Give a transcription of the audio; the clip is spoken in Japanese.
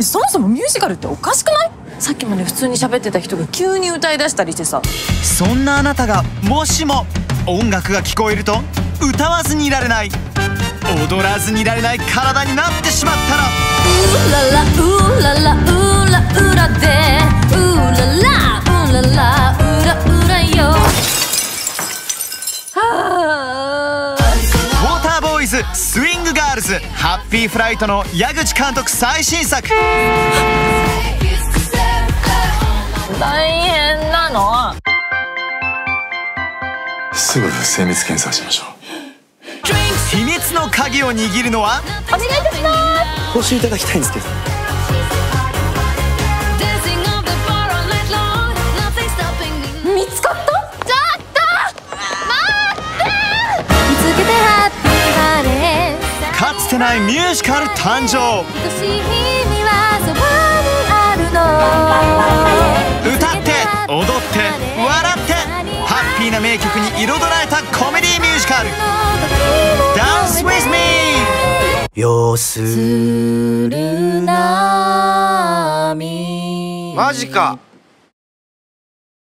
そもそもミュージカルっておかしくない？さっきまで普通に喋ってた人が急に歌い出したりしてさ。 そんなあなたがもしも音楽が聞こえると歌わずにいられない、踊らずにいられない体になってしまったら、 うららうららうらうらでうららうららうらうらよ。 ウォーターボーイズスイングガールズハッピーフライトの矢口監督最新作。 大変なの。 すぐ精密検査しましょう。 秘密の鍵を握るのは、 お願いいたします。 報酬いただきたいんですけど。 見つかった？ちょっと待って。 見つけてハッピーバレー。 かつてないミュージカル誕生。 愛しい君はそばにあるの。 歌って踊って笑ってハッピーな名曲に彩られたコメディミュージカル Dance with me。 要する波。 マジか。